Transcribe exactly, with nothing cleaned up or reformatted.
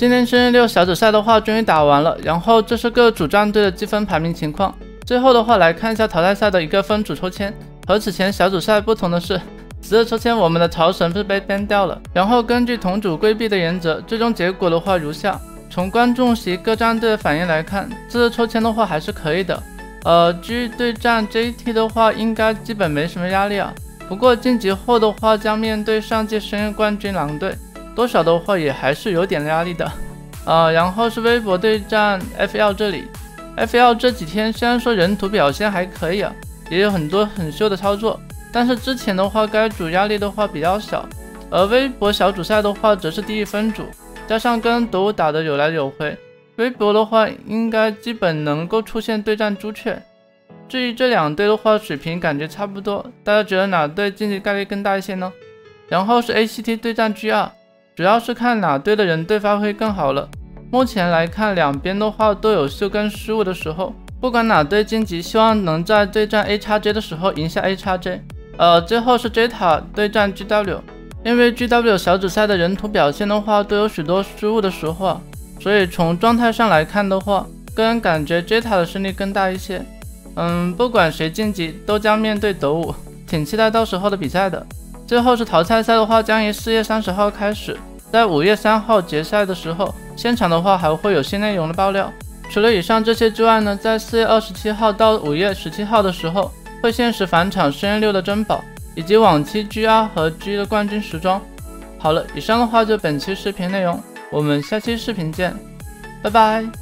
今天生日六小组赛的话终于打完了，然后这是各主战队的积分排名情况。最后的话来看一下淘汰赛的一个分组抽签，和此前小组赛不同的是，此次抽签我们的潮神是被 ban 掉了。然后根据同组规避的原则，最终结果的话如下。从观众席各战队的反应来看，这次抽签的话还是可以的。呃 ，G 对战 J T 的话应该基本没什么压力啊。不过晋级后的话将面对上届生日冠军狼队，多少的话也还是有点压力的。呃，然后是微博对战 F L 这里 ，F L 这几天虽然说人图表现还可以啊，也有很多很秀的操作，但是之前的话该组压力的话比较小，而微博小组赛的话则是第一分组，加上跟德武打的有来有回，微博的话应该基本能够出现对战朱雀。至于这两队的话水平感觉差不多，大家觉得哪队晋级概率更大一些呢？然后是 A C T 对战 G 二， 主要是看哪队的人队发挥更好了。目前来看两边的话都有秀跟失误的时候，不管哪队晋级，希望能在对战 A X J 的时候赢下 A X J。 呃，最后是 J 塔对战 G W， 因为 G W 小组赛的人图表现的话都有许多失误的时候啊，所以从状态上来看的话，个人感觉 J 塔的胜利更大一些。嗯，不管谁晋级都将面对德武，挺期待到时候的比赛的。最后是淘汰赛的话将于四月三十号开始，在五月三号决赛的时候，现场的话还会有新内容的爆料。除了以上这些之外呢，在四月二十七号到五月十七号的时候，会限时返场生日六的珍宝，以及往期 G R 和 G 的冠军时装。好了，以上的话就本期视频内容，我们下期视频见，拜拜。